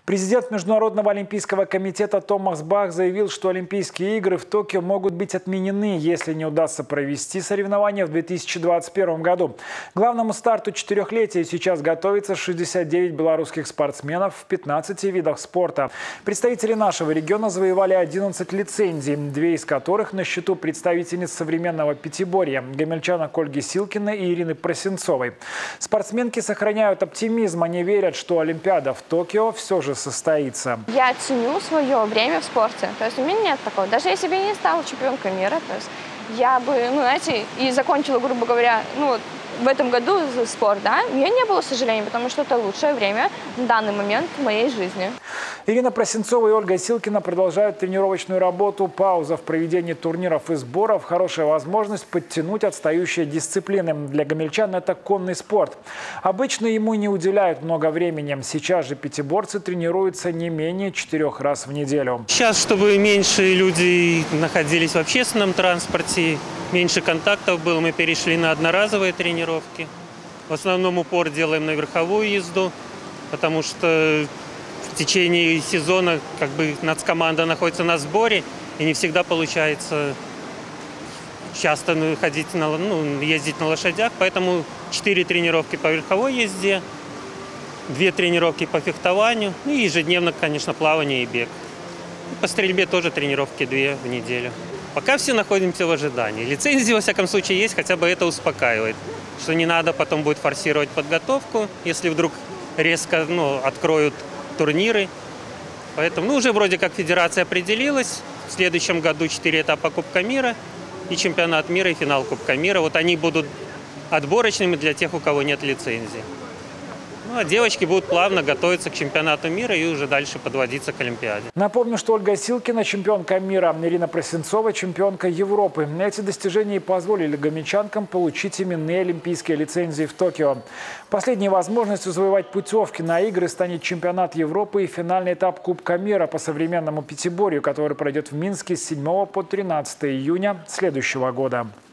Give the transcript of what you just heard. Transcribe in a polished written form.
Президент Международного олимпийского комитета Томас Бах заявил, что Олимпийские игры в Токио могут быть отменены, если не удастся провести соревнования в 2021 году. К главному старту четырехлетия сейчас готовится 69 белорусских спортсменов в 15 видах спорта. Представители нашего региона завоевали 11 лицензий, 2 из которых на счету представительниц современного пятиборья – гомельчанок Ольги Силкиной и Ирины Просенцовой. Спортсменки сохраняют оптимизм, они верят, что Олимпиада в Токио все же состоится. Я ценю свое время в спорте. То есть у меня нет такого. Даже если бы я не стала чемпионкой мира, то есть я бы, и закончила, грубо говоря, в этом году спорт, да, у меня не было сожалений, потому что это лучшее время в данный момент в моей жизни. Ирина Просенцова и Ольга Силкина продолжают тренировочную работу. Пауза в проведении турниров и сборов – хорошая возможность подтянуть отстающие дисциплины. Для гомельчан это конный спорт. Обычно ему не уделяют много времени. Сейчас же пятиборцы тренируются не менее 4 раз в неделю. Сейчас, чтобы меньше людей находились в общественном транспорте, меньше контактов было, мы перешли на одноразовые тренировки. В основном упор делаем на верховую езду, потому что в течение сезона нацкоманда находится на сборе, и не всегда получается часто ездить на лошадях. Поэтому 4 тренировки по верховой езде, 2 тренировки по фехтованию, и ежедневно, конечно, плавание и бег. И по стрельбе тоже тренировки 2 в неделю. Пока все находимся в ожидании. Лицензии, во всяком случае, есть, хотя бы это успокаивает. Что не надо потом будет форсировать подготовку, если вдруг резко откроют турниры. Поэтому уже вроде как федерация определилась. В следующем году 4 этапа Кубка мира и чемпионат мира, и финал Кубка мира. Вот они будут отборочными для тех, у кого нет лицензии. А девочки будут плавно готовиться к чемпионату мира и уже дальше подводиться к Олимпиаде. Напомню, что Ольга Силкина – чемпионка мира, Ирина Просенцова – чемпионка Европы. Эти достижения и позволили гомельчанкам получить именные олимпийские лицензии в Токио. Последней возможностью завоевать путевки на игры станет чемпионат Европы и финальный этап Кубка мира по современному пятиборью, который пройдет в Минске с 7 по 13 июня следующего года.